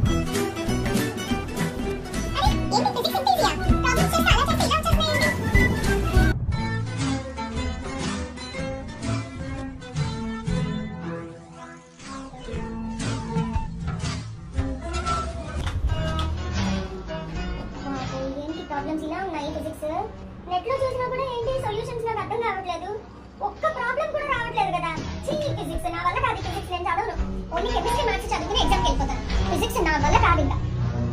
problems ఇలా ఉన్నాయి physics net లో చూసినా కూడా ఏంటి సొల్యూషన్స్ నాకు అర్థం కావట్లేదు ఒక్క ప్రాబ్లం కూడా రావట్లేదు కదా ఫిజిక్స్ నా వల్ల కాదు ఫిజిక్స్ నేను చదవను ఓన్లీ కెమిస్ట్రీ మ్యాథ్స్ చదువుకుని ఎగ్జామ్కి వెళ్ళిపోతాను ఫిజిక్స్ నా వల్ల కాదు ఇంకా